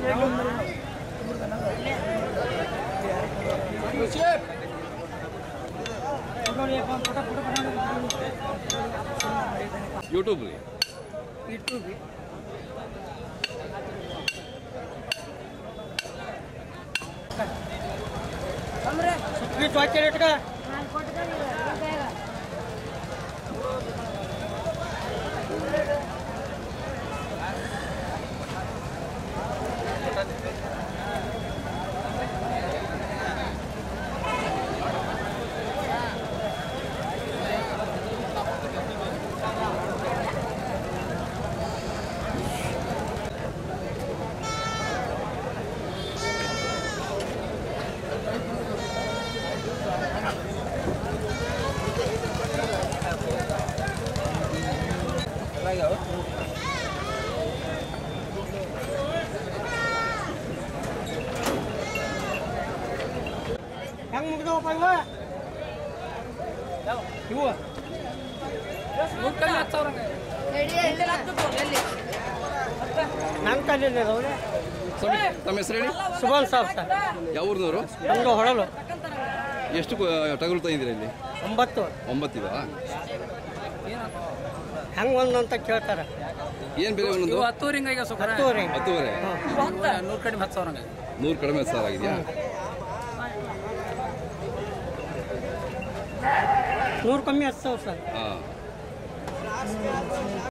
YouTube rate का Yang mau kita apa ya? Dua. Bukan macam orang. Ini lagi tu boleh. Nangka ni le dulu. ತಮ್ಮ ಹೆಸರು Subhan Sab sir. ಯಾವ ಊರಿನವರು? ನಮ್ದು ಹೊಳಲು. ಎಷ್ಟು ಟಗರು ತಂದಿದ್ದೀರಾ ಇಲ್ಲಿ? 9. 9 ಇದಾವ. ಹೆಂಗ್ ಒಂದಂತ ಕೇಳ್ತಾರೆ. ಏನು ಬೆಲೆ ಒಂದೊಂದು? 10 ರಿಂಗ್ ಈಗ ಸುಖ. 10 ರಿಂಗ್. 10 100 ಕಡಿಮೆ 10,000. 100 ಕಡಿಮೆ 10,000 ಆಗಿದೆಯಾ? 100 ಕಮ್ಮಿ 10,000 ಸರ್. ಹಾಂ.